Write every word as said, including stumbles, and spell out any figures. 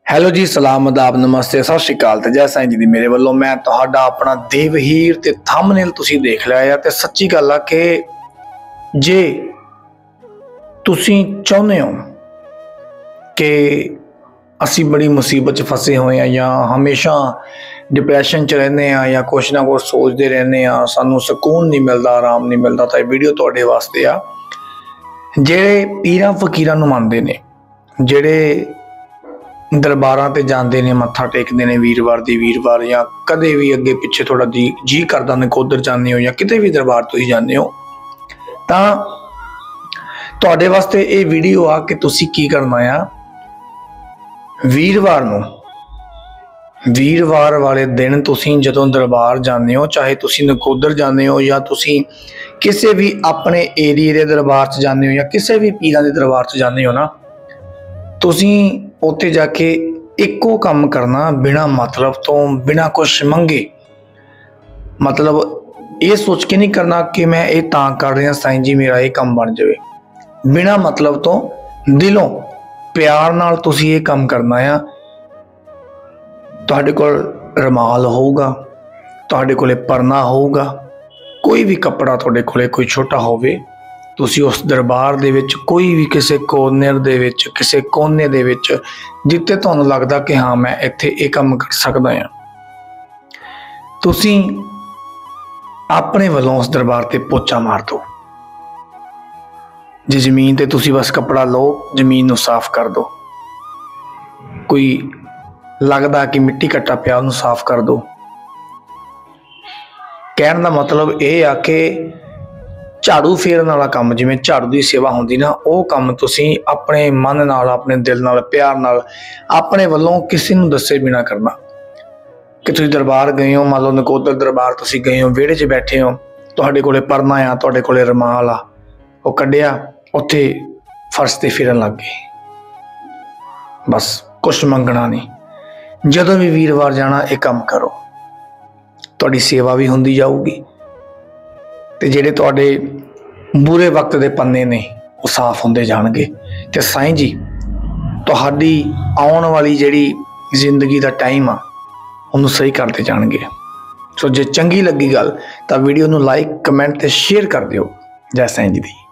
Hello ਜੀ, ਸਲਾਮ, ਆਦਾਬ, ਨਮਸਤੇ, ਸਤਿ ਸ਼੍ਰੀ ਅਕਾਲ ਤੇ ਜੈ ਸਾਈਂ ਜੀ ਦੀ ਮੇਰੇ ਵੱਲੋਂ। ਮੈਂ ਤੁਹਾਡਾ ਆਪਣਾ ਦੇਵਹੀਰ ਤੇ ਥੰਬਨੇਲ ਤੁਸੀਂ ਦੇਖ ਲਿਆ ਆ। ਤੇ ਸੱਚੀ ਗੱਲ ਆ ਕਿ ਜੇ ਤੁਸੀਂ ਚਾਹੁੰਦੇ ਹੋ ਕਿ ਅਸੀਂ ਬੜੀ ਮੁਸੀਬਤ 'ਚ ਫਸੇ ਹੋਏ ਹਾਂ ਜਾਂ ਹਮੇਸ਼ਾ ਡਿਪਰੈਸ਼ਨ 'ਚ ਰਹਿੰਦੇ ਹਾਂ ਜਾਂ ਕੁਛ ਨਾ ਕੁਛ ਸੋਚਦੇ ਰਹਿੰਦੇ ਹਾਂ, ਸਾਨੂੰ ਸਕੂਨ ਨਹੀਂ ਮਿਲਦਾ, ਆਰਾਮ ਨਹੀਂ ਮਿਲਦਾ, ਤਾਂ ਇਹ ਵੀਡੀਓ ਤੁਹਾਡੇ ਵਾਸਤੇ ਆ। ਜਿਹੜੇ ਪੀਰਾਂ ਫਕੀਰਾਂ ਨੂੰ ਮੰਨਦੇ ਨੇ, ਜਿਹੜੇ ਦਰਬਾਰਾਂ ਤੇ ਜਾਂਦੇ ਨੇ, ਮੱਥਾ ਟੇਕਦੇ ਨੇ ਵੀਰਵਾਰ ਦੀ ਵੀਰਵਾਰ, ਜਾਂ ਕਦੇ ਵੀ ਅੱਗੇ ਪਿੱਛੇ ਥੋੜਾ ਜੀ ਜੀ ਕਰਦਾ ਨਕੋਦਰ ਜਾਂਦੇ ਹੋ ਜਾਂ ਕਿਤੇ ਵੀ ਦਰਬਾਰ ਤੁਸੀਂ ਜਾਂਦੇ ਹੋ, ਤਾਂ ਤੁਹਾਡੇ ਵਾਸਤੇ ਇਹ ਵੀਡੀਓ ਆ ਕਿ ਤੁਸੀਂ ਕੀ ਕਰਨਾ ਆ। ਵੀਰਵਾਰ ਨੂੰ, ਵੀਰਵਾਰ ਵਾਲੇ ਦਿਨ ਤੁਸੀਂ ਜਦੋਂ ਦਰਬਾਰ ਜਾਂਦੇ ਹੋ, ਚਾਹੇ ਤੁਸੀਂ ਨਕੋਦਰ ਜਾਂਦੇ ਹੋ ਜਾਂ ਤੁਸੀਂ ਕਿਸੇ ਵੀ ਆਪਣੇ ਏਰੀਏ ਦੇ ਦਰਬਾਰ 'ਚ ਜਾਂਦੇ ਹੋ ਜਾਂ ਕਿਸੇ ਵੀ ਪੀਰਾਂ ਦੇ ਦਰਬਾਰ 'ਚ ਜਾਂਦੇ ਹੋ ਨਾ, ਤੁਸੀਂ ਉੱਥੇ ਜਾ ਕੇ ਇੱਕੋ ਕੰਮ ਕਰਨਾ, ਬਿਨਾਂ ਮਤਲਬ ਤੋਂ, ਬਿਨਾਂ ਕੁਛ ਮੰਗੇ। ਮਤਲਬ ਇਹ ਸੋਚ ਕੇ ਨਹੀਂ ਕਰਨਾ ਕਿ ਮੈਂ ਇਹ ਤਾਂ ਕਰ ਰਿਹਾ ਸਾਈਂ ਜੀ ਮੇਰਾ ਇਹ ਕੰਮ ਬਣ ਜਾਵੇ। ਬਿਨਾਂ ਮਤਲਬ ਤੋਂ ਦਿਲੋਂ ਪਿਆਰ ਨਾਲ ਤੁਸੀਂ ਇਹ ਕੰਮ ਕਰਨਾ ਆ। ਤੁਹਾਡੇ ਕੋਲ ਰੁਮਾਲ ਹੋਊਗਾ, ਤੁਹਾਡੇ ਕੋਲੇ ਪਰਨਾ ਹੋਊਗਾ, ਕੋਈ ਵੀ ਕੱਪੜਾ ਤੁਹਾਡੇ ਕੋਲੇ ਕੋਈ ਛੋਟਾ ਹੋਵੇ, ਤੁਸੀਂ ਉਸ ਦਰਬਾਰ ਦੇ ਵਿੱਚ ਕੋਈ ਵੀ ਕਿਸੇ ਕੋਨਰ ਦੇ ਵਿੱਚ, ਕਿਸੇ ਕੋਨੇ ਦੇ ਵਿੱਚ ਜਿੱਥੇ ਤੁਹਾਨੂੰ ਲੱਗਦਾ ਕਿ ਹਾਂ ਮੈਂ ਇੱਥੇ ਇਹ ਕੰਮ ਕਰ ਸਕਦਾ ਹਾਂ, ਤੁਸੀਂ ਆਪਣੇ ਵੱਲੋਂ ਉਸ ਦਰਬਾਰ ਤੇ ਪੋਚਾ ਮਾਰ ਦਿਓ। ਜੇ ਜ਼ਮੀਨ ਤੇ ਤੁਸੀਂ ਬਸ ਕੱਪੜਾ ਲਓ, ਜ਼ਮੀਨ ਨੂੰ ਸਾਫ਼ ਕਰ ਦਿਓ। ਕੋਈ ਲੱਗਦਾ ਕਿ ਮਿੱਟੀ ਘੱਟਾ ਪਿਆ, ਉਹਨੂੰ ਸਾਫ਼ ਕਰ ਦਿਓ। ਕਹਿਣ ਦਾ ਮਤਲਬ ਇਹ ਆ ਕਿ ਝਾੜੂ ਫੇਰਨ ਵਾਲਾ ਕੰਮ, ਜਿਵੇਂ ਝਾੜੂ ਦੀ ਸੇਵਾ ਹੁੰਦੀ ਨਾ, ਉਹ ਕੰਮ ਤੁਸੀਂ ਆਪਣੇ ਮਨ ਨਾਲ, ਆਪਣੇ ਦਿਲ ਨਾਲ, ਪਿਆਰ ਨਾਲ, ਆਪਣੇ ਵੱਲੋਂ ਕਿਸੇ ਨੂੰ ਦੱਸੇ ਬਿਨਾਂ ਕਰਨਾ। ਕਿ ਤੁਸੀਂ ਦਰਬਾਰ ਗਏ ਹੋ, ਮੰਨ ਲਓ ਨਕੋਦਰ ਦਰਬਾਰ ਤੁਸੀਂ ਗਏ ਹੋ, ਵਿਹੜੇ 'ਚ ਬੈਠੇ ਹੋ, ਤੁਹਾਡੇ ਕੋਲੇ ਪਰਨਾ ਆ, ਤੁਹਾਡੇ ਕੋਲੇ ਰੁਮਾਲ ਆ, ਉਹ ਕੱਢਿਆ, ਉੱਥੇ ਫਰਸ਼ 'ਤੇ ਫਿਰਨ ਲੱਗ ਗਏ, ਬਸ ਕੁਛ ਮੰਗਣਾ ਨਹੀਂ। ਜਦੋਂ ਵੀ ਵੀਰਵਾਰ ਜਾਣਾ ਇਹ ਕੰਮ ਕਰੋ, ਤੁਹਾਡੀ ਸੇਵਾ ਵੀ ਹੁੰਦੀ ਜਾਊਗੀ ਤੇ ਜਿਹੜੇ ਤੁਹਾਡੇ ਬੁਰੇ ਵਕਤ ਦੇ ਪੰਨੇ ਨੇ ਉਹ ਸਾਫ਼ ਹੁੰਦੇ ਜਾਣਗੇ ਤੇ ਸਾਈਂ ਜੀ ਤੁਹਾਡੀ ਆਉਣ ਵਾਲੀ ਜਿਹੜੀ ਜ਼ਿੰਦਗੀ ਦਾ ਟਾਈਮ ਆ ਉਹਨੂੰ ਸਹੀ ਕਰਦੇ ਜਾਣਗੇ। ਸੋ ਜੇ ਚੰਗੀ ਲੱਗੀ ਗੱਲ ਤਾਂ ਵੀਡੀਓ ਨੂੰ ਲਾਈਕ, ਕਮੈਂਟ ਤੇ ਸ਼ੇਅਰ ਕਰ ਦਿਓ। ਜੈ ਸਾਈਂ ਜੀ ਦੀ।